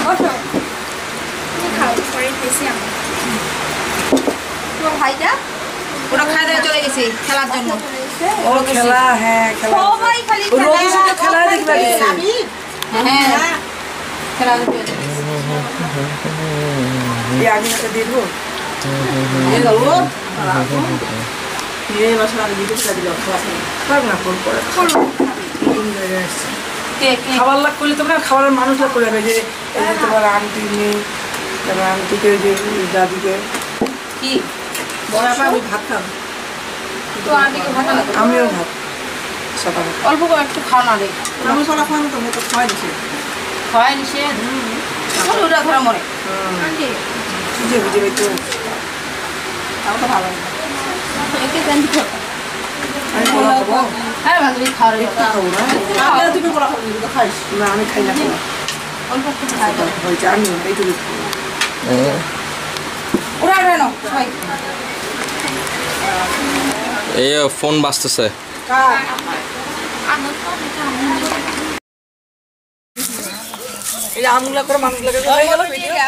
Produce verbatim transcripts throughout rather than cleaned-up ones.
খাও পরে খেয়েছি আমি তো ভাইটা ওরা খাই দিয়ে চলে গেছে খেলার জন্য ও খেলা হ্যাঁ খেলা সবাই খালি রোগীর সাথে খেলা দেখবে হ্যাঁ হ্যাঁ খেলা দেখবে এই আগে একটা দিয়ে দেবো এই গেলো এই মশলা আমি দিতে চাই দিলাম খাওয়া না ফোন করে খাবার লাগ করলে তোমরা খাবারের মানুষ লাগ করে যাবে যে এই যে তোমার আন্টি নেই তোমার আন্টিকে যে দাদিকে কি বড় আপা আমি ভাত খাবো তো আন্টিকে ভাত না আমিও ভাত সকালে অল্প করে একটু খাও না রে আমি সকালে খাওয়ানো তো তো খাওয়াই দিছি খাওয়াই নিছে হুম ওটা ধরে মরে আন্টি বুঝে বুঝে একটু তাও তো ভালো না একে কেন দিছো আমি বলা খাবো হ্যাঁ বান্ধবী খাও রে খাবো না আমি তুমি বলা খাবো তো খাইস না আমি খাই না অল্প একটু খাই দাও ওই যে আমি এইটুকু ওরা রেনো ভাই এই ফোন বাজতেছে এই আমগুলা করে মানুষগুলোকে হয়ে গেল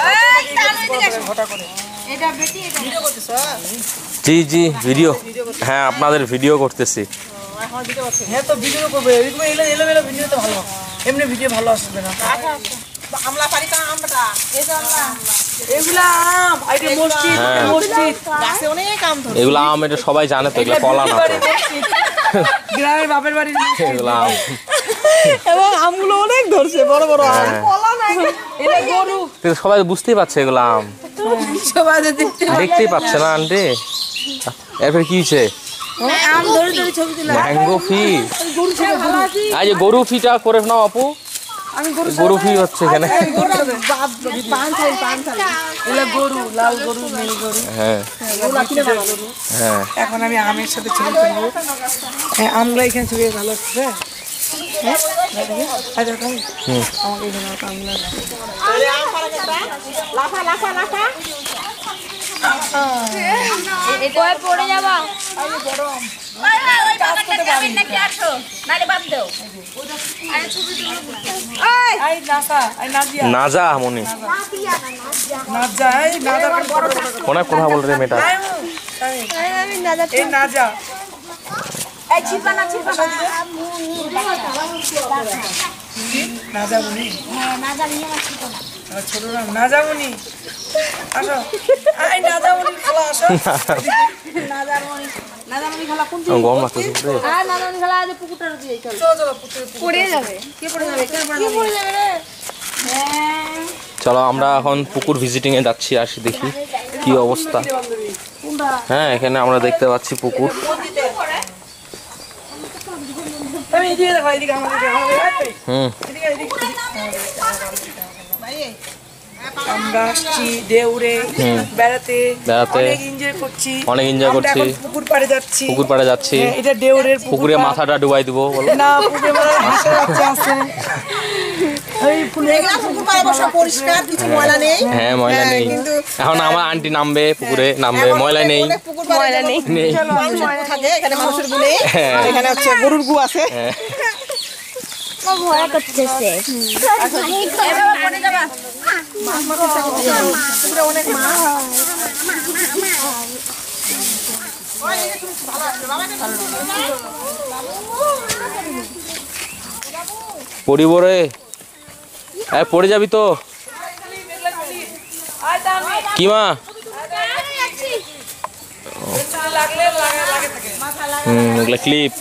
জি জি ভিডিও হ্যাঁ আপনাদের ভিডিও করতেছি হ্যাঁ তো ভিডিও করবে এরকম এলো এলো এলো ভিডিও তো ভালো এমনি ভিডিও ভালো আসবে না আমলা পারি কা আমটা এই তো আমলা এগুলা আম আইডি মসজিদ মসজিদ গাছে অনেক আম ধরে এগুলা আম এটা সবাই জানে তো এগুলা কলা না তো গ্রামের বাপের বাড়ির এগুলা আম এবং আমগুলো অনেক ধরছে বড় বড় আম কলা না এটা গরু কিন্তু সবাই বুঝতেই পারছে এগুলা আম সবাই দেখতে দেখতেই পাচ্ছে না আন্টি এরপর কি হয়েছে আম ধরে ধরে ছবি তুলে ম্যাঙ্গো ফি গরু ছবি ভালো আছে এই যে গরু ফিটা করে নাও আপু আমি গরু গরু ফি হচ্ছে এখানে বাপ পান খাই পান খাই এলা গরু লাল গরু নীল গরু হ্যাঁ এগুলা কিনে গরু হ্যাঁ এখন আমি আমের সাথে ছবি তুলবো হ্যাঁ আমগুলো এখানে ছবি ভালো আসছে হ্যাঁ আচ্ছা খাই হুম আমাকে এখানে আমগুলো লাফা লাফা লাফা এটা পড়ে যাবা ওই ওই বাগানটা যাবেন নাকি আসো নালে বাদ দাও আরে ছবি তুলবো এই আই নাসা আই নাজিয়া নাজা মনি নাজা এই নাজা কোনা কথা বল রে মেটা আমি নাজা এই নাজা এই ছিপা না ছিপা নাজা মুনি হ্যাঁ নাজা নিয়ে আসছি তো ছোট নাম নাজা মুনি আসো আই নাজা মুনি খালা আসো নাজা মনি নাজা মনি খেলা কোন গরম লাগতেছে রে আর নাজা মনি খেলা আজ পুকুরটার দিয়ে চল চলো চলো পুত্র পড়ে যাবে কে পড়ে যাবে কে পড়ে যাবে রে হ্যাঁ চলো আমরা এখন পুকুর ভিজিটিং এ যাচ্ছি আসি দেখি কি অবস্থা হ্যাঁ এখানে আমরা দেখতে পাচ্ছি পুকুর আমি এদিকে দেখো এদিকে আমাদের হুম এদিকে এদিকে আমরা আসছি দেউরে বেড়াতে বেড়াতে অনেক এনজয় করছি অনেক এনজয় আমরা করছি এখন পুকুর পাড়ে যাচ্ছি পুকুর পাড়ে যাচ্ছি হ্যাঁ, এটা দেউরের পুকুরে মাথাটা ডুবাই দিব বলো না পুকুরে মাথায় হাঁসের বাচ্চা আছে এই ফুলে এগুলা পুকুর পাড়ে বসা পরিষ্কার কিছু ময়লা নেই হ্যাঁ ময়লা নেই এখন আমার আন্টি নামবে পুকুরে নামবে ময়লা নেই অনেক পুকুর পাড়ে নেই নেই মানুষের গু থাকে এখানে মানুষের গু নেই হ্যাঁ। এখানে হচ্ছে গরুর গু আছে হ্যাঁ ভয় করতেছে এভাবে পড়ে যাবা পুকুরে অনেক মাছ পড়িব রে হ্যাঁ পড়ে যাবি তো কি মা হুম এগুলা ক্লিপ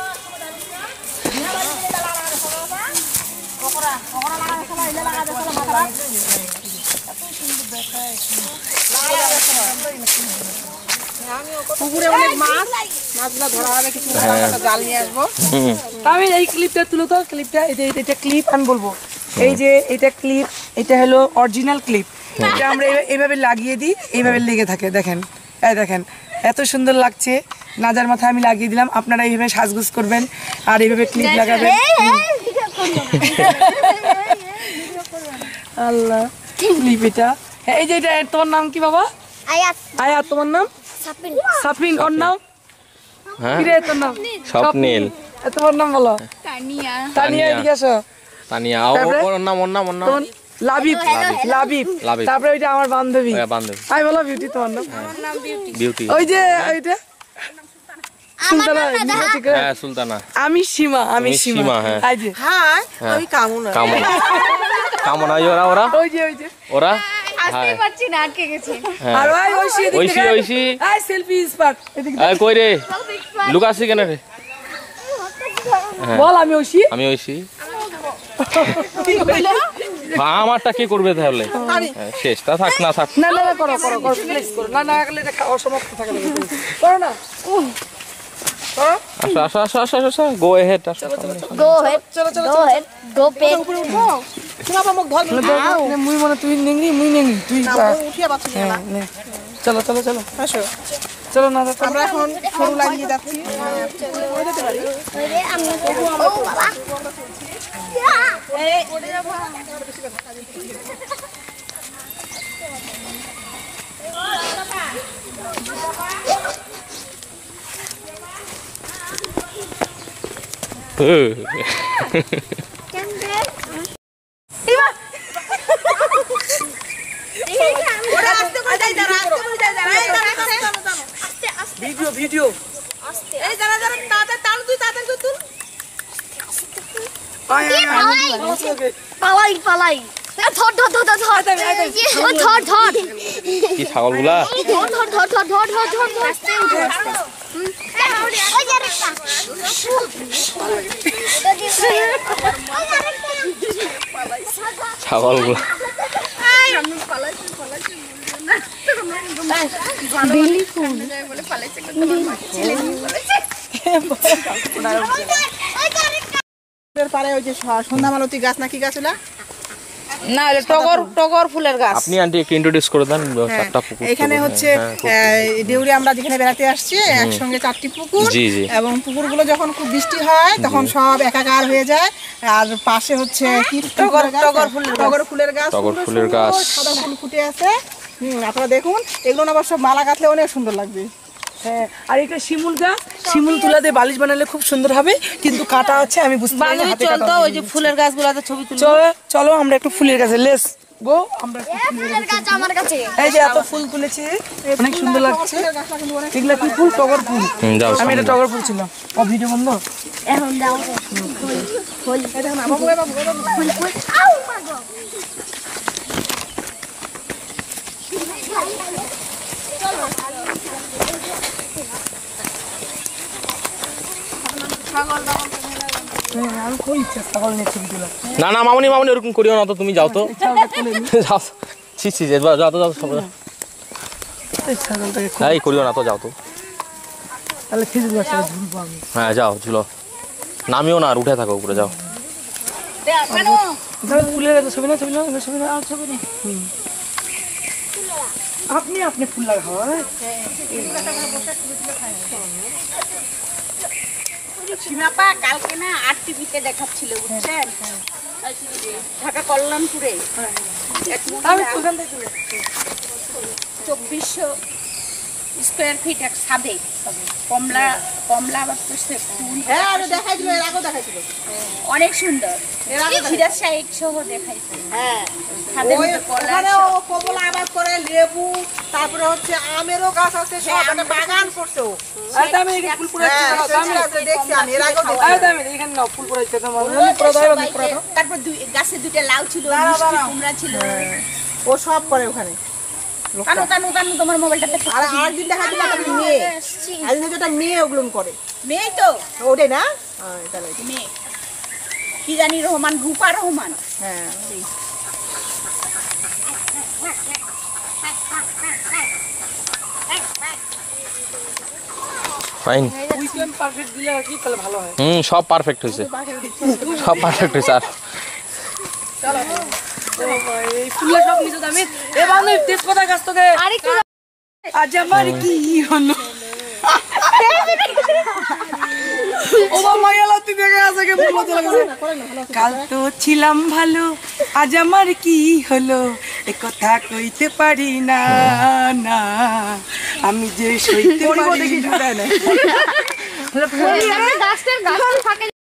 পুকুরে অনেক মাছ মাছগুলো ধরা হবে কিছু জাল নিয়ে আসবো হুম আমি এই ক্লিপটা তুলো তো ক্লিপটা এটা এটা ক্লিপ আমি বলবো এই যে এটা ক্লিপ এটা হলো অরিজিনাল ক্লিপ এটা আমরা এই- এইভাবে লাগিয়ে দিই এইভাবে লেগে থাকে দেখেন এই দেখেন এত সুন্দর লাগছে নাজার মাথায় আমি লাগিয়ে দিলাম আপনারা এইভাবে সাজগুজ করবেন আর এইভাবে ক্লিপ লাগাবেন আল্লাহ ক্লিপ এটা হ্যাঁ, এই যে এটা তোমার নাম কি বাবা আয়াত আয়াত তোমার নাম সাপিন সাফরিন ওর নাম হ্যাঁ কি রে তোর নাম স্বপ্নীল এ, তোমার নাম বলো তানিয়া তানিয়া এদিকে আসো তানিয়া ও- ও- ওর নাম ওর নাম ওর নাম তোমার লাবিব লাবিব লাবিব। তারপরে ওইটা আমার বান্ধবী ওই বান্ধবী আমি বলো বিউটি তোমার নাম বিউটি ওই যে ওইটা সুলতানা বিউটি করে। হ্যাঁ সুলতানা আমি সীমা আমি তুমি সীমা সীমা, হ্যাঁ। এই যে হ্যাঁ আমি কামনা কামনা কামনা ওই ওরা ওরা ওই যে ওই যে ওরা আসতেই পারছি না, আটকে গেছি। হ্যাঁ আর ওই ঐশী এদিক ঐশী, থেকে ঐশী। আই সেলফি স্পট এদিক এই কই রে লুকাসি কেন রে হ্যাঁ। বল আমি ঐশী আমি ঐশী হ্যাঁ, আমারটা কি করবে তাহলে হ্যাঁ, শেষটা থাক না থাক না না না, করো করো করো প্লিজ করো না না গেলে এটা অসমাপ্ত থাকে না করো না করো আসো আসো আসো আসো আসো গো এহেড আসো Go ahead, চলো চলো go ahead, go pet. শোনা মুখ ধর নে, মুই মনে তুই নেংরি মুই নেংরি তুই উঠিয়ে পাচ্ছি না হ্যাঁ, নে। চলো চলো চলো আসো চলো না চলো। আমরা এখন সরু লাইন দিয়ে যাচ্ছি Oh, বাবা। ওরা আস্তে করে যাই দাঁড়া আস্তে করে যাই দাঁড়া এই দাঁড়া ভিডিও ভিডিও এই দাঁড়া দাঁড়া তাড়াতাড়ি টান তুই তাড়াতাড়ি তুই তুল আয় আয় আয় পালাই পালাই ধর ধর ধর ধর ধর ধর ধর কি ছাগলগুলা ধর ধর ধর ধর ধর ধর ধর ধর আস্তে উঠো আস্তে ওই আরেকটা ছাগলগুলা এর পারে ওই যে সন্ধ্যা মালতী গাছ নাকি গাছ ওলা না এটা টগর টগর ফুলের গাছ আপনি আন্টি একটু ইন্ট্রোডিউস করে দেন চারটা পুকুর এখানে হচ্ছে দেউরি আমরা যেখানে বেড়াতে আসছি একসঙ্গে চারটি পুকুর জি, জি। এবং পুকুরগুলো যখন খুব বৃষ্টি হয় তখন সব একাকার হয়ে যায় আর পাশে হচ্ছে কি টগর টগর ফুল টগর ফুলের গাছ টগর সুন্দর ফুলের সুন্দর গাছ। সাদা ফুল ফুটে আছে হুম আপনারা দেখুন এগুলো না আবার সব মালা গাঁথলে অনেক সুন্দর লাগবে হ্যাঁ আর এটা শিমুল গাছ শিমুল তুলা দিয়ে বালিশ বানালে খুব সুন্দর হবে কিন্তু কাটা আছে আমি বুঝতে পারি না হাতে কাটা ওই যে ফুলের গাছগুলোতে ছবি তুলি চলো চলো আমরা একটু ফুলের গাছে লেস গো আমরা একটু ফুলের গাছ আমার কাছে এই যে এত ফুল তুলেছি অনেক সুন্দর লাগছে এগুলা কি ফুল টগর ফুল হুম, যাও আমি এটা টগর ফুল ছিল ও ভিডিও বন্ধ এখন দাও ফুল ফুল ফুল আউ মাগো আমি খুব ইচ্ছা ছাগল নিয়ে ছবি তোলা না না মামনি মামনি ওরকম করিও না তো তুমি যাও তো যাও ছি ছি যে যাও তো যাও তো সব এই ছাগলটাকে খুব এই করিও না তো যাও তো তাহলে খেজুর গাছটা ঝুলবো আমি হ্যাঁ যাও ঝুলো নামিও না আর উঠে থাকো উপরে যাও তাহলে ফুলের গাছে ছবি না ছবি না এবার ছবি না আর ছবি নেই আপনি আপনি ফুল লাগাও হ্যাঁ সীমাপা কালকে না আর টিভিতে দেখাচ্ছিল বুঝছেন ঢাকা কল্যাণপুরে আমি ওখান থেকে তুলে চব্বিশশো স্কোয়ার ফিট এক ছাদে কমলা কমলা আবার করছে ফুল হ্যাঁ আমি দেখাইছিল এর আগেও দেখাইছিল অনেক সুন্দর সিরাজ শাহিক সহ দেখাইছে হ্যাঁ ছাদের ওই মধ্যে কলা ওখানেও কমলা আবাদ করে লেবু তারপরে হচ্ছে আমেরও গাছ আছে সব একটা বাগান করছে ও আর দামি এখানে ফুল পুরাইছে হ্যাঁ, দামি দেখছি, দেখছি আমি এর আগেও দেখছি। আর দামি এখানে নাও ফুল পুরাইছে তোমার আমি প্রদায় আমি সবাইকে- তারপর দুই গাছে দুইটা লাউ ছিল দাঁড়াও, মিষ্টি দাঁড়াও। কুমড়া ছিল ও সব করে ওখানে কানু কানু কানু তোমার মোবাইলটা আর আরেকদিন দেখা দিল একটা মেয়ে আরেকদিন একটা মেয়ে ওগুলো করে মেয়ে তো ওটাই না হ্যাঁ, তাহলে মেয়ে কি জানি রহমান রূপা রহমান হ্যাঁ ফাইন উইকেন্ড পারফেক্ট দিলে আর কি তাহলে ভালো হয় হুম সব পারফেক্ট হয়েছে সব পারফেক্ট হয়েছে আর এই ফুলের সব নিচে দামি এ বান্ধব তেজপাতা গাছ তোকে আরেকটু আজ আমার কি হলো ও বাবা মাইয়ালা তুই দেখে আছে কে বললো তো লাগছে কাল তো ছিলাম ভালো আজ আমার কি হলো এ কথা কইতে পারি না না আমি যে সইতে পারি না গাছটার গাছ থাকে